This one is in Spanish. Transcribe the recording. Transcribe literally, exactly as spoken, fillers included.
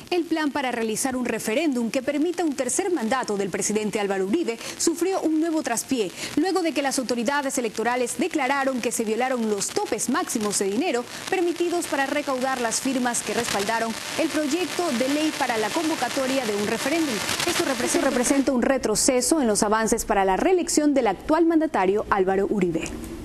El plan para realizar un referéndum que permita un tercer mandato del presidente Álvaro Uribe sufrió un nuevo traspié, luego de que las autoridades electorales declararon que se violaron los topes máximos de dinero permitidos para recaudar las firmas que respaldaron el proyecto de ley para la convocatoria de un referéndum. Esto representa, representa un retroceso en los avances para la reelección del actual mandatario Álvaro Uribe.